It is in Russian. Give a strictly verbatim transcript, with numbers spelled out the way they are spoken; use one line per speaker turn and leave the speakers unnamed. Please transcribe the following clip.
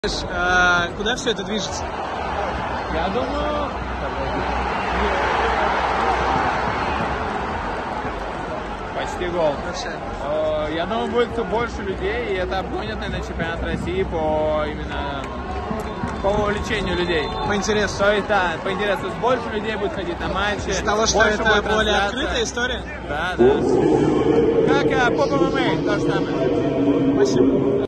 А, куда все это движется?
Я думаю, почти гол. Э, Я думаю, будет больше людей, и это обгонят, наверное, чемпионат России по именно по увлечению людей.
По интересу.
То есть, да, по интересу. Больше людей будет ходить на матчи.
Из того, что
больше
это
будет
более
трансляция.
открытая история?
Да, да. Как а, поп эм эм а, то же самое.
Спасибо.